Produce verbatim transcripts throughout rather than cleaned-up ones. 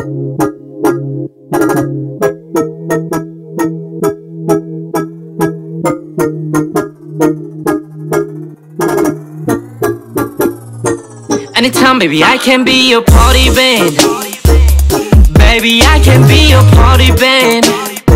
Anytime, baby, I can be your party band. Baby, I can be your party band.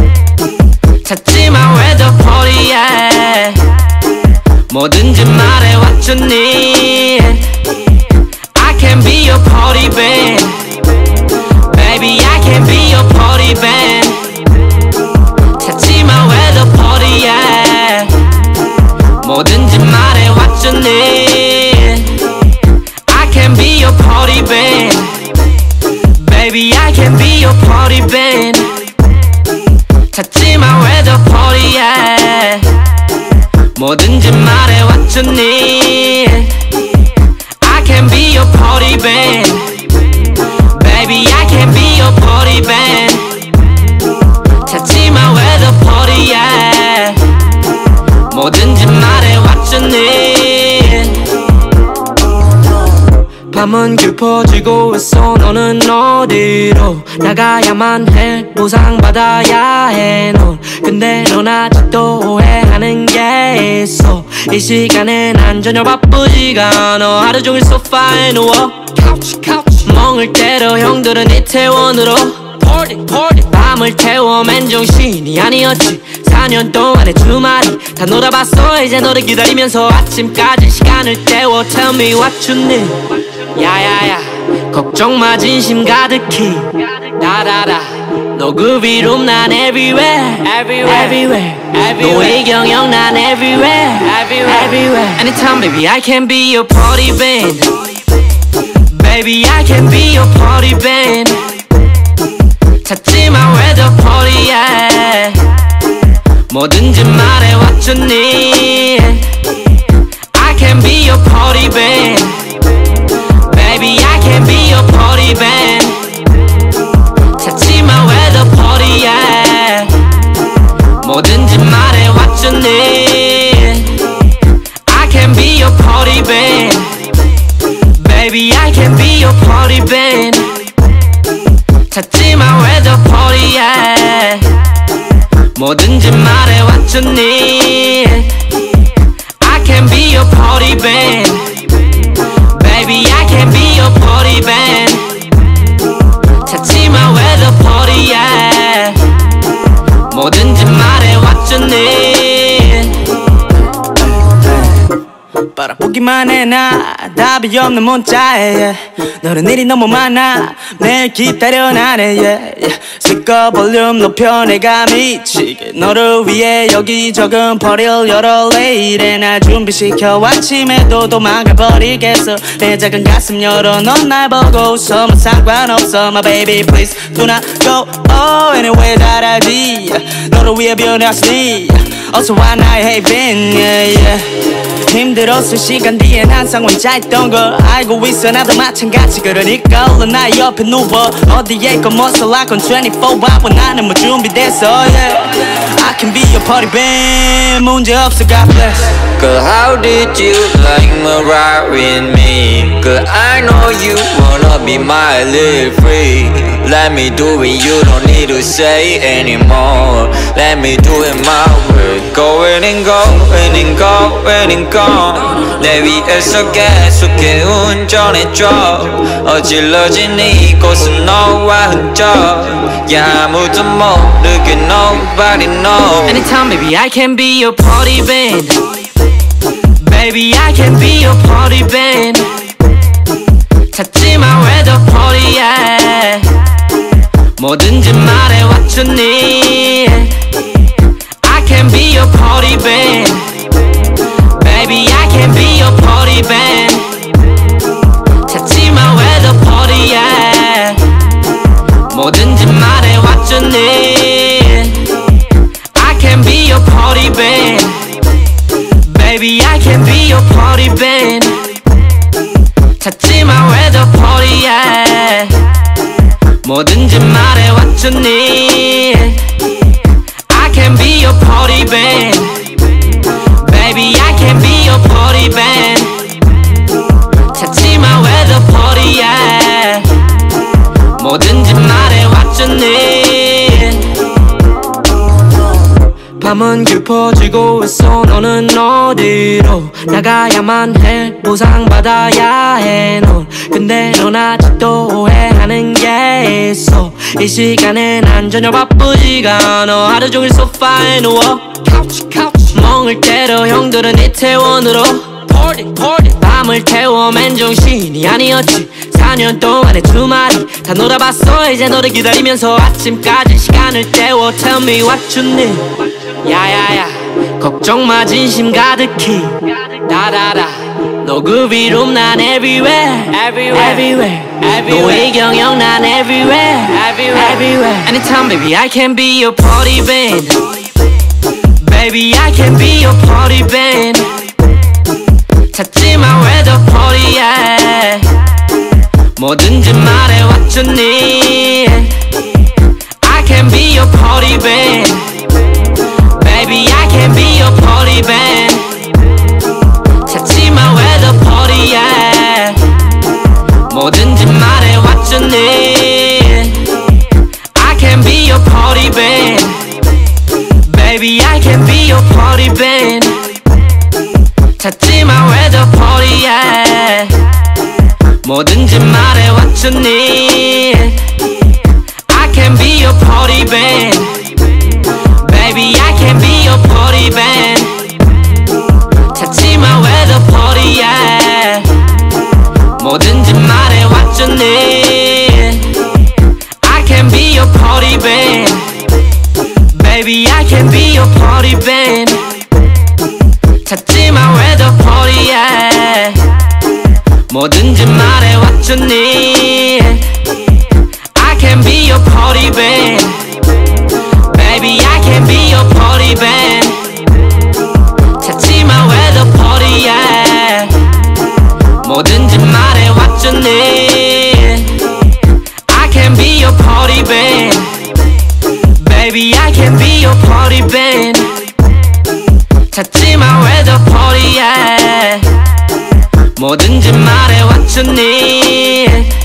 찾지마 where the party at. 뭐든지 말해 what you need. I can be your party band. Baby, I can be your party band. 찾지마 where the party at. 뭐든지 말해 what you need. I can be your party band. Baby, I can be your party band. 찾지마 where the party at. 뭐든지 말해 what you need. I can be your party band. Baby, I can be your party band. 찾지마 where the party at. 뭐든지 말해 what you need. 밤은 깊어지고 있어. 너는 어디로 나가야만 해. 보상받아야 해 넌. 근데 넌 아직도 오해하는 게 있어. 이 시간에 난 전혀 바쁘지가 않아. 하루 종일 소파에 누워 couch, couch. 멍을 때려 형들은 이태원으로 party, party. 밤을 태워 맨정신이 아니었지. 사 년 동안의 주말이 다 놀아봤어. 이제 너를 기다리면서 아침까지 시간을 때워. Tell me what you need. 야야야 걱정마 진심 가득히 다다다. 너 그 위로 난 everywhere everywhere everywhere, everywhere. 너의 경영 난 everywhere everywhere everywhere. Anytime, baby, I can be your party band. Baby, I can be your party band. 찾지마 where the party at. 뭐든지 말해 what you need. I can be your party band. Baby, I can be your party band. 찾지마 where the party at. 뭐든지 말해 what you need. I can be your party band. Baby, I can be your party band. 찾지마 where the party at. 뭐든지 말해 what you need. I can be your party band. Baby, I can be your party band. 찾지마 where the party at. 뭐든지 말해 what you need. 바라보기만 해 나 답이 없는 문자에 yeah. 너는 일이 너무 많아 매일 기다려 나네 yeah, yeah. 스커 볼륨 높여 내가 미치게 너를 위해 여기저기 버릴 여러 레일에 날 준비시켜 아침에도 도망가버리겠어. 내 작은 가슴 열어 넌 날 보고 웃어 상관없어 my baby please do not go oh anyway 잘 알지 너를 위해 변했으니 어서 와 나의 heaven yeah, yeah. 힘들었을 시간 뒤엔 항상 혼자 있던 걸 알고 있어 나도 마찬가지. 그러니까 얼른 나의 옆에 누워 어디에 있건 무엇을 하건 twenty-four hour 나는 뭐 준비됐어 yeah. I can be your party band 문제 없어 God bless. Girl, how did you like me right with me? Girl, I know you wanna be my little freak. Let me do it, you don't need to say anymore. Let me do it my way. Going and going and going and gone. 내 위에서 계속해 운전해줘. 어질러진 이곳은 너와 흔적. 야 아무도 모르게 nobody knows. Anytime, baby, I can be your party band. Baby, I can be your party band. 찾지마 where the party at. 뭐든지 말해 what you need. I can be your party band. Baby, I can be your party band. 찾지마 where the party at. 뭐든지 말해 what you need. I can be your party band. Baby, I can be your party band. 찾지마 where the party at. 뭐든지 말해 what you need. I can be your party band. Baby, I can be your party band. 찾지마 where the party at. 뭐든지 말해 밤은 깊어지고 있어. 너는 어디로 나가야만 해? 보상받아야 해 넌. 근데 넌 아직도 오해하는 게 있어. 이 시간에 난 전혀 바쁘지가 않아. 하루 종일 소파에 누워 카우치 카우치 멍을 때려. 형들은 이태원으로 party party 밤을 태워. 맨정신이 아니었지. 사 년 동안의 주말이 다 놀아봤어. 이제 너를 기다리면서 아침까지 시간을 때워. Tell me what you need. 야야야 걱정마 진심 가득히 다다다. 너 그 위로 난 everywhere everywhere everywhere, everywhere. 너의 경영 난 everywhere everywhere everywhere. Anytime baby I can be your party band. Baby I can be your party band. 찾지마 where the party at. 뭐든지 말해 what you need. I can be your party band. Baby I can be your party band. 찾지마 where the party at. 뭐든지 말해 what you need. I can be your party band. Baby I can be your party band. 찾지마 where the party at. 뭐든지 말해 what you need. I can be your party band. Baby I can be your party band. 찾지마 where the party at. 뭐든지 말해 what you need. I can be your party band. Baby I can be your party band. 찾지마 where the party at. 뭐든지 말해 what you need. I can be your party band. Baby I can be your party band. 찾지마 where the party at. 뭐든지 말해 what you need. I can be your party band. Baby I can be your party band. 찾지마 where the party at. 뭐든지 말해 what you need.